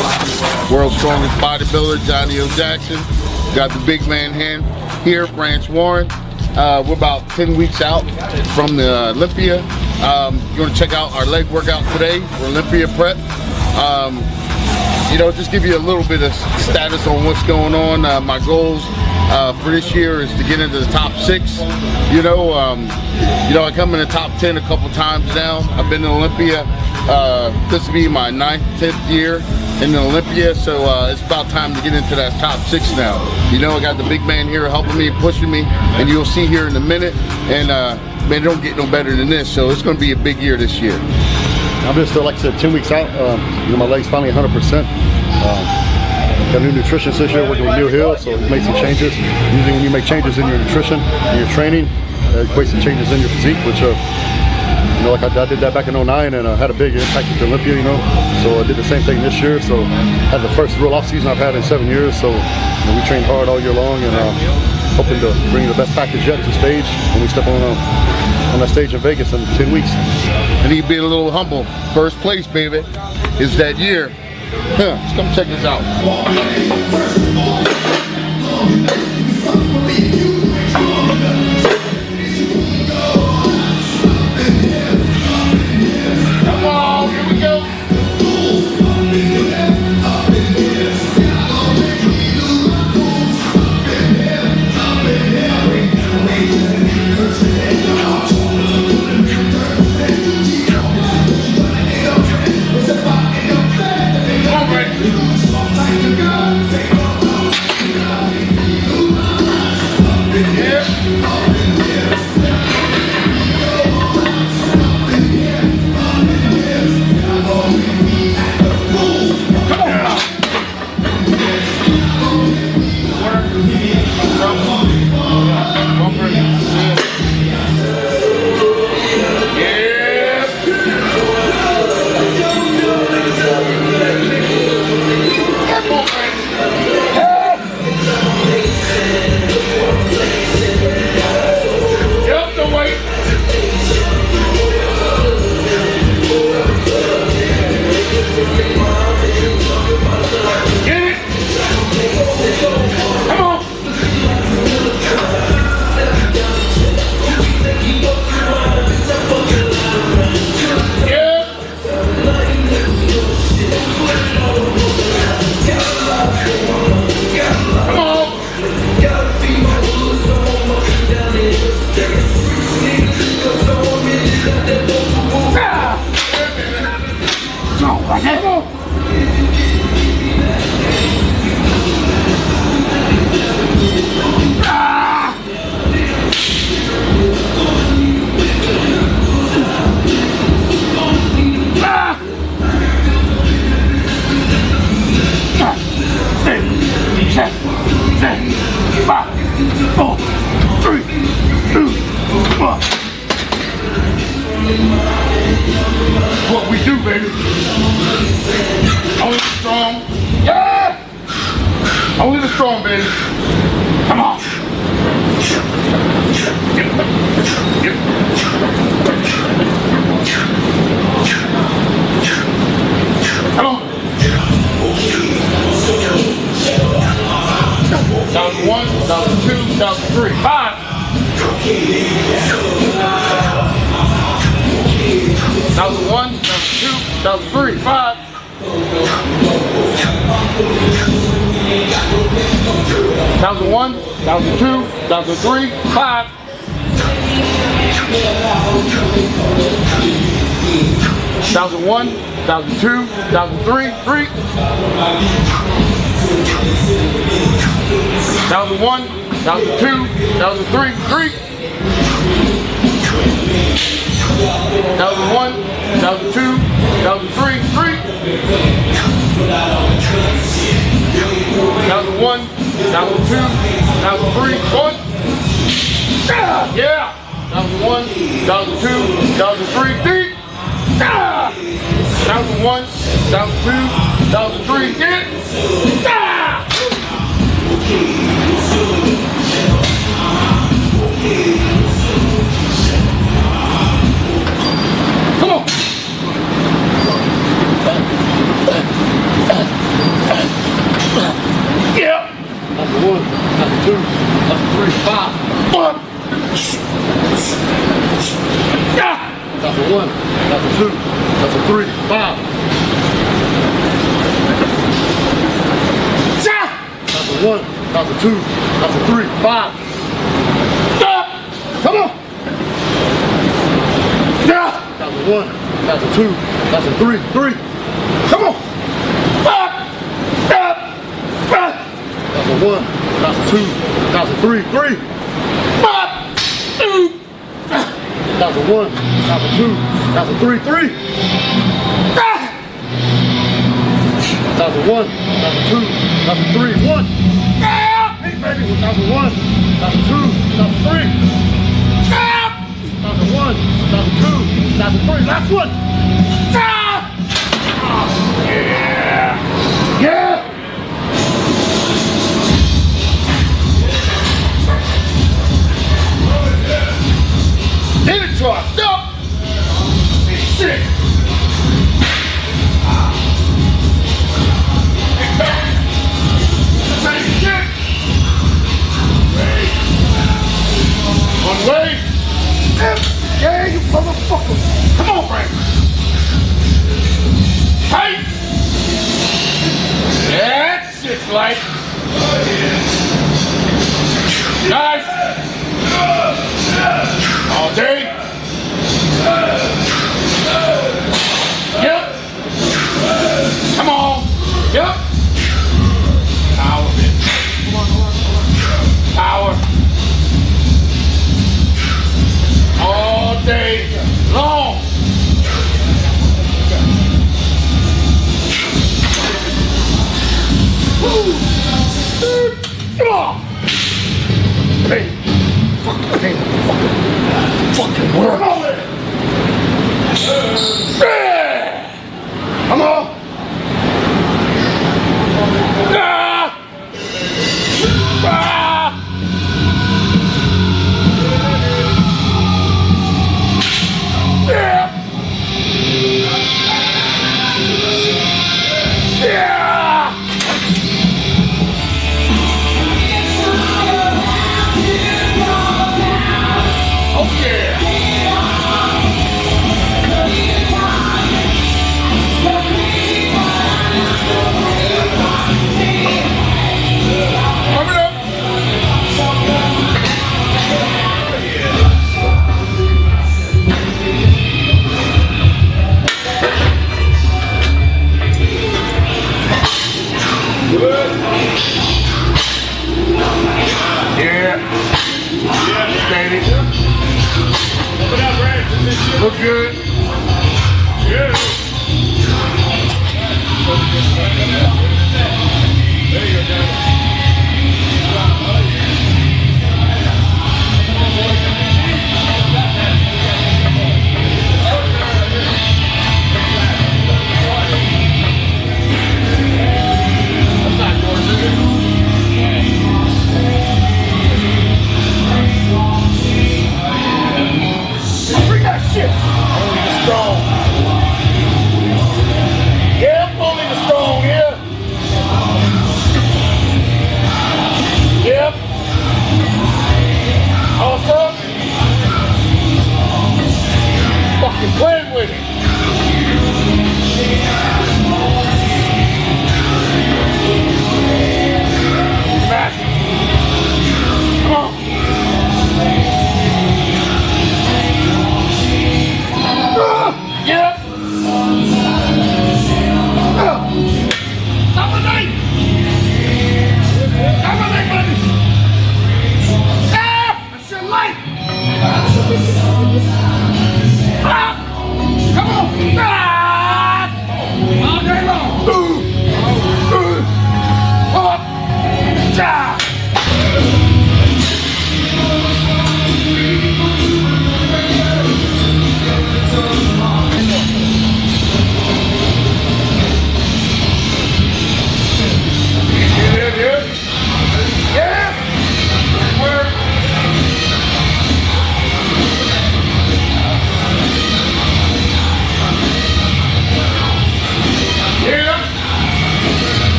World's strongest bodybuilder, Johnnie Jackson. Got the big man here, Branch Warren. We're about 10 weeks out from the Olympia. You want to check out our leg workout today for Olympia prep. You know, just give you a little bit of status on what's going on. My goals for this year is to get into the top 6. You know, I come in the top 10 a couple times now. I've been in Olympia. This will be my 9th, 10th year in the Olympia, so it's about time to get into that top 6 now. You know, I got the big man here helping me, pushing me, and you'll see here in a minute. And man, it don't get no better than this. So it's going to be a big year this year. I'm just like I said, 10 weeks out. You know, my leg's finally 100%. Got a new nutritionist this year working with Neil Hill, so he's made some changes. Usually when you make changes in your nutrition, in your training, it equates to changes in your physique, which you know, like I did that back in 09 and had a big impact at the Olympia, you know. So I did the same thing this year. So had the first real off season I've had in 7 years. So you know, we trained hard all year long and hoping to bring the best package yet to stage when we step on that stage in Vegas in 10 weeks. And he be a little humble. First place, baby, is that year. Let's come check this out. Come on, here we go. What we do, baby. Only the strong. Yeah! Only the strong, baby. Come on. Yep. Come on. 1001, 1002, 1003, 5. 1001, 1002, 1003, 5. 1001, 1002, 1003, 5. 1001, 1002, 1003, 3. 1001, 1002, 1003, 3. 1001, 1002, 1003, 3. 1001, 1002, 1003, 1. Yeah! 1001, 1002, 1003, deep. 1001, 1002, 1003, get. Come on. That's a 2. That's a 3. 5. Stop! Come on! Yeah! That's a 1. That's a 2. That's a 3. 3. Come on! Stop! Stop! Stop! That's a 1. That's a 2. That's a 3. 3. Stop! That's a 1. That's a 2. That's a 3. 3. Ah! That's a 1. That's a 2. That's a 3. 1. Ah! Hey, baby. That's a 1. That's a 2. That's a 3. Ah! That's a 1. That's a 2. That's a 3. Last one. Ah! Oh, yeah. Yeah. Hit it, try. Stop. Shit. One way. Yeah, you motherfucker. Come on, Frank. Hey. That's shit's like. Nice. All day. Yep. Come on. Yep. Power, bitch. Power. All day long. Woo. Get off. Hey. Fucking work. Come on. Ah. Ah. Yeah. Yeah. Oh yeah. Yeah, baby. Look good.